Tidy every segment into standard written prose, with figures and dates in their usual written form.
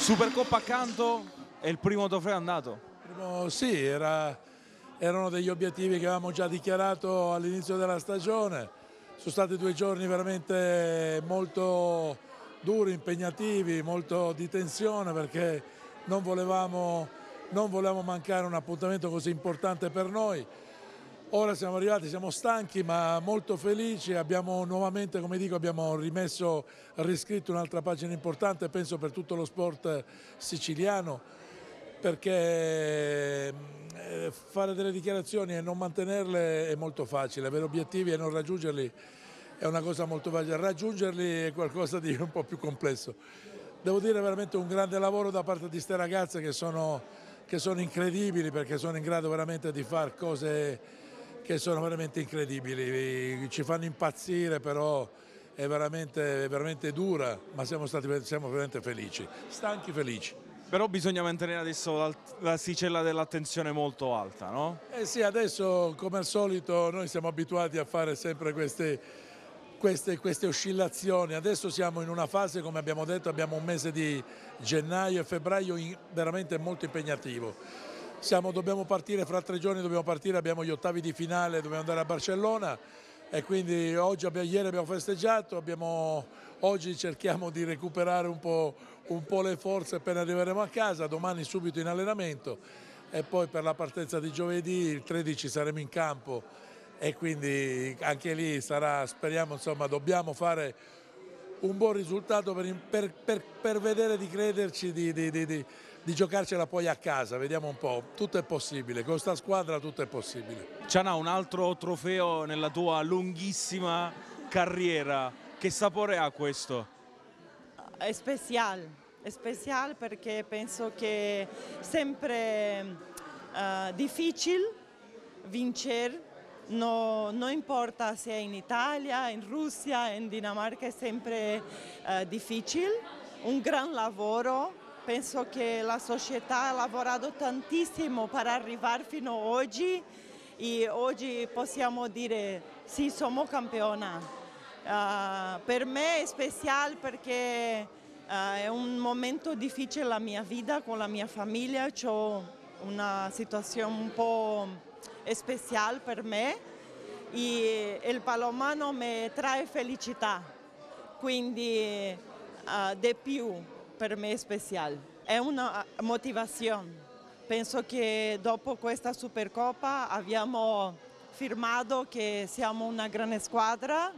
Supercoppa accanto e il primo trofeo è andato? Sì, erano degli obiettivi che avevamo già dichiarato all'inizio della stagione. Sono stati 2 giorni veramente molto duri, impegnativi, molto di tensione perché non volevamo mancare un appuntamento così importante per noi. Ora siamo arrivati, siamo stanchi ma molto felici, abbiamo nuovamente, come dico, abbiamo riscritto un'altra pagina importante, penso per tutto lo sport siciliano, perché fare delle dichiarazioni e non mantenerle è molto facile, avere obiettivi e non raggiungerli è una cosa molto facile, raggiungerli è qualcosa di un po' più complesso. Devo dire veramente un grande lavoro da parte di queste ragazze che sono incredibili, perché sono in grado veramente di fare cose che sono veramente incredibili, ci fanno impazzire, però è veramente dura, ma siamo veramente felici, stanchi felici. Però bisogna mantenere adesso l'asticella dell'attenzione molto alta, no? Eh sì, adesso come al solito noi siamo abituati a fare sempre queste oscillazioni. Adesso siamo in una fase, come abbiamo detto, abbiamo un mese di gennaio e febbraio veramente molto impegnativo. Dobbiamo partire fra 3 giorni, abbiamo gli ottavi di finale, dobbiamo andare a Barcellona e quindi ieri abbiamo festeggiato, oggi cerchiamo di recuperare un po' le forze appena arriveremo a casa, domani subito in allenamento e poi per la partenza di giovedì, il 13 saremo in campo e quindi anche lì speriamo, insomma, dobbiamo fare un buon risultato per vedere di crederci, di giocarcela poi a casa, vediamo un po', tutto è possibile, con questa squadra tutto è possibile. Cianà, un altro trofeo nella tua lunghissima carriera, che sapore ha questo? È speciale perché penso che è sempre difficile vincere, non importa se è in Italia, in Russia, in Dinamarca, è sempre difficile, un gran lavoro. Penso che la società ha lavorato tantissimo per arrivare fino ad oggi e oggi possiamo dire sì, siamo campiona. Per me è speciale perché è un momento difficile nella mia vita con la mia famiglia, ho una situazione un po' speciale per me e il palomano mi trae felicità, quindi di più per me è speciale. È una motivazione. Penso che dopo questa Supercoppa abbiamo firmato che siamo una grande squadra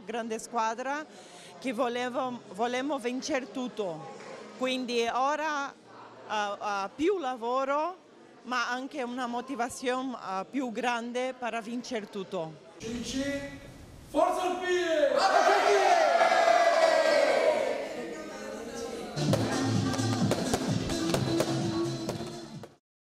che volevamo vincere tutto. Quindi ora più lavoro ma anche una motivazione più grande per vincere tutto. Forza al piede!